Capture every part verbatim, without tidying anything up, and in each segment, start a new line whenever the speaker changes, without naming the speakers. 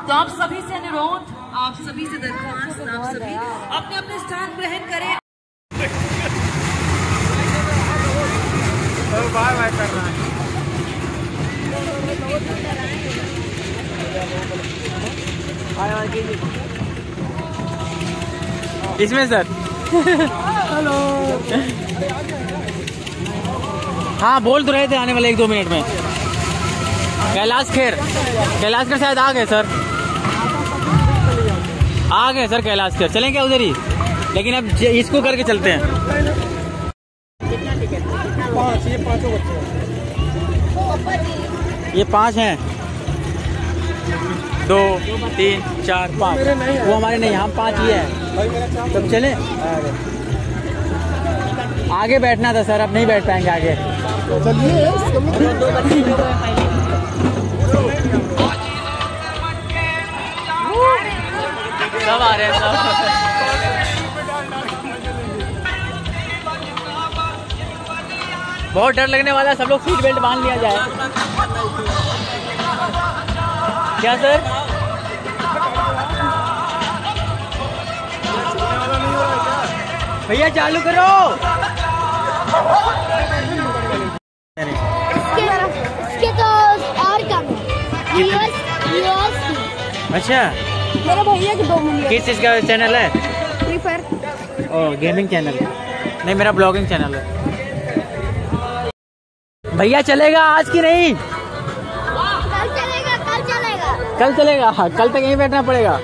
तो आप सभी से अनुरोध, आप सभी से दरख्वास्त, आप सभी अपने अपने स्थान ग्रहण करें।
बाय बाय कर रहा है इसमें सर। हेलो। हाँ बोल तो रहे थे आने वाले एक दो मिनट में। कैलाश खेर, कैलाश खेर शायद आ गए सर, आ गए सर कैलाश खेर। चलें क्या उधर ही, लेकिन अब इसको करके चलते हैं। पाँच, ये पाँचों बच्चे, ये पाँच हैं, दो तीन चार पाँच, वो हमारे नहीं, हम पाँच ही हैं। तब चले आगे बैठना था सर, अब नहीं बैठ पाएंगे आगे। सब आ रहे हैं सब। बहुत डर लगने वाला है, सब लोग सीट बेल्ट बांध लिया जाए। क्या सर? भैया चालू करो।
इसके, इसके तो और कम है।
अच्छा,
मेरे भैया के दो मिलियन।
किस चीज का चैनल है?
Free Fire.
Oh gaming channel, नहीं मेरा ब्लॉगिंग चैनल है। भैया चलेगा आज की नहीं?
कल चलेगा, कल चलेगा,
कल चलेगा। हाँ, कल तक यहीं बैठना पड़ेगा।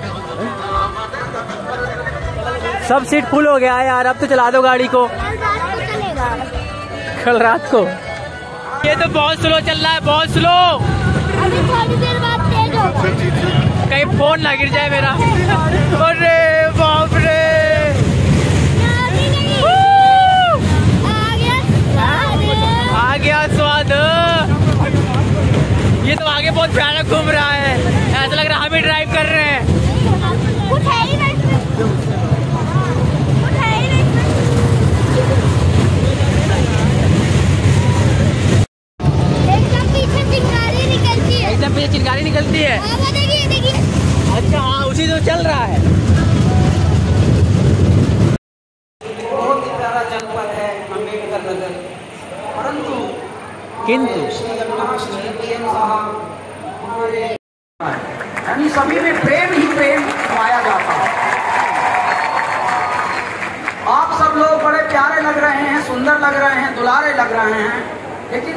सब सीट फुल हो गया है यार, अब तो चला दो गाड़ी को।
कल रात को चलेगा।
कल रात को। ये तो बहुत स्लो चल रहा है, बहुत स्लो।
अभी थोड़ी देर बाद तेज होगा।
कहीं फोन ना गिर जाए मेरा। अरे बाप रे, आ गया स्वाद। ये तो आगे बहुत भयानक घूम रहा है, ऐसा लग रहा है हम ही ड्राइव कर रहे हैं।
कुछ है ही नहीं, कुछ है ही नहीं। एकदम पीछे चिंगारी निकलती है,
एकदम पीछे चिंगारी निकलती है।
आवाज देखिए, देखिए।
अच्छा हाँ, उसी तो चल रहा है।
बहुत ही प्यारा जनपद है अम्बेडकर नगर, परंतु
किंतु
यानी सभी में प्रेम ही प्रेम पाया जाता है। आप सब लोग बड़े प्यारे लग रहे हैं, सुंदर लग रहे हैं, दुलारे लग रहे हैं, लेकिन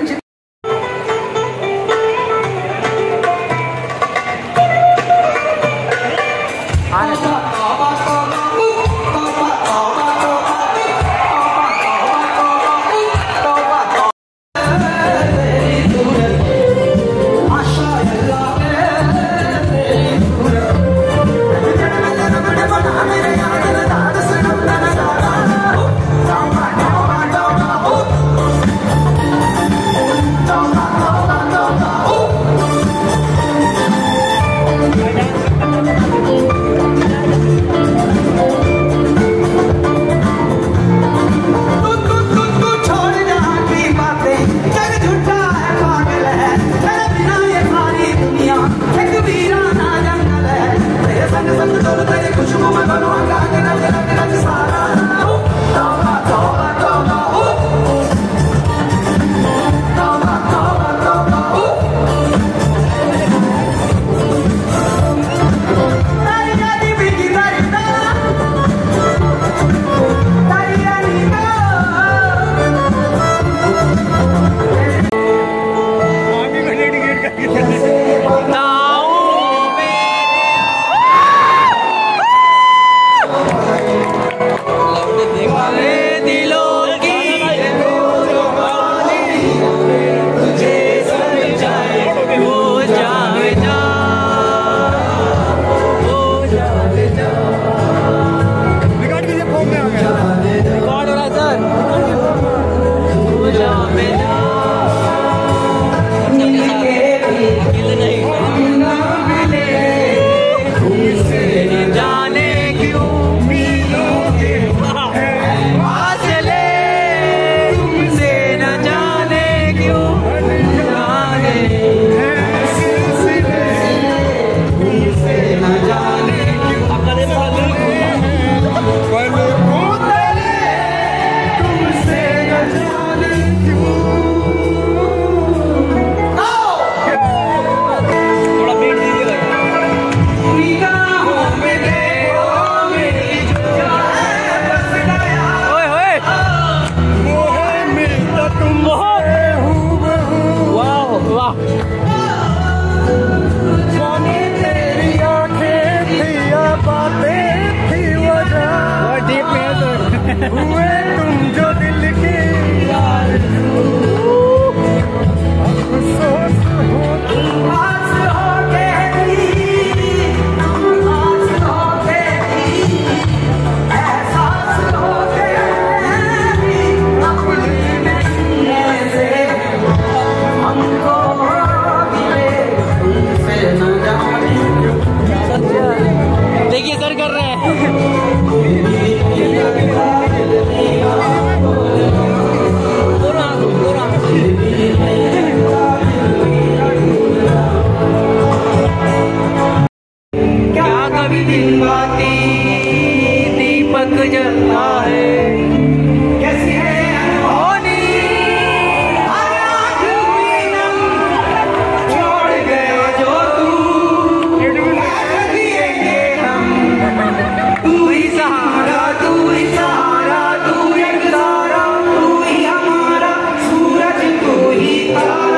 हुए तुम जो दिल के यार अफसोस हो तुम आस हो गई, आस हो गई, एहसास हो गई अपने में से हमको मिले तुमसे न जाने।
देखिए सर कर रहे हैं।
क्या कभी दिन बाती दीपक जलता है, कैसी है अनहोनी हर आँख हुई नम, छोड़ गया जो तू रख दिएंगे हम, तू ही सहारा तू ही सहारा तू एक तारा, तू ही हमारा सूरज तू ही तारा।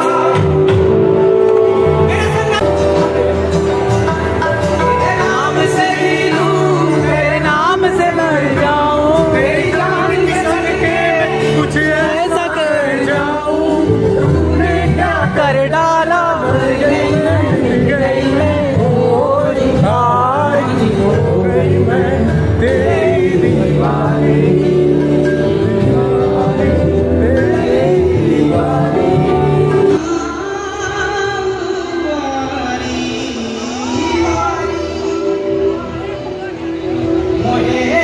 कर डाला
मोहे